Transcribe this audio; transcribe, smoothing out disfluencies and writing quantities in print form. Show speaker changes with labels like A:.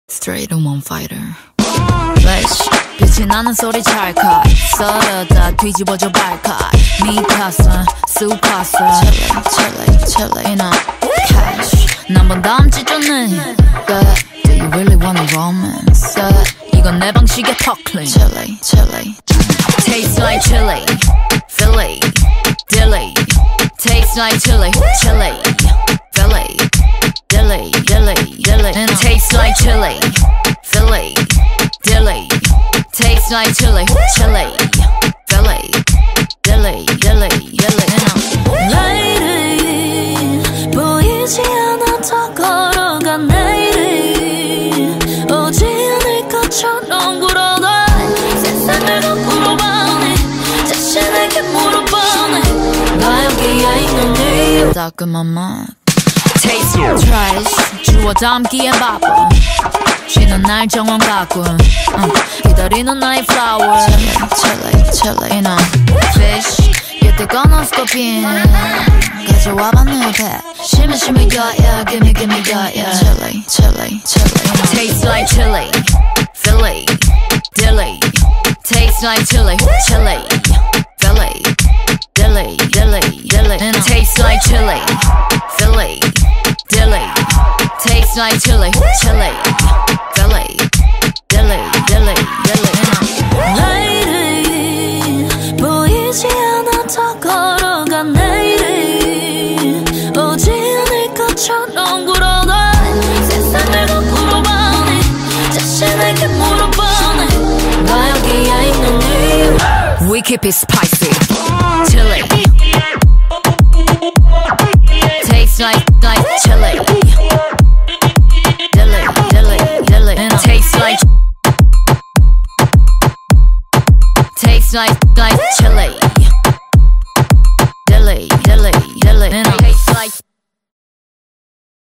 A: Straight on fighter. Flash 빛이 나는 소리 찰칵 썰어다 뒤집어져 발칵 미카선 수카선 첼레 in a cash 난번 다음 지점은 Do you really wanna romance? 이건 내 방식의 턱클린 첼레 Tastes like chili Philly Dilly Tastes like chili Philly Dilly And it tastes like chili Philly Dilly Tastes like chili Philly Dilly Lady 보이지 않아 더 걸어가 내일이 오지 않을 것처럼 굴어가 세상을 거꾸로 봐오네 자신에게 물어보네 나 여기에 있는 이유 따끔한 맛 Taste trash 주워 담기엔 바빠 쉬는 날 정원 가꾼 기다리는 나의 flower Chile in a fish You 뜨거운 스코핀 가져와봐 내 앞에 심해 yeah Gimme yeah Chile Tastes like chili Philly Dilly Tastes like chili Philly Dilly And it tastes like chili Philly Dilly Tastes like chili Philly Dilly Lady 보이지 않아 더 걸어가 내일이 오지 않을 것처럼 굴어가 세상을 거꾸로 봐오네 자신에게 물어보네 나 여기에 있는 이유 We keep it spicy Chili Tastes like chili Dilly And it tastes like chili Dilly And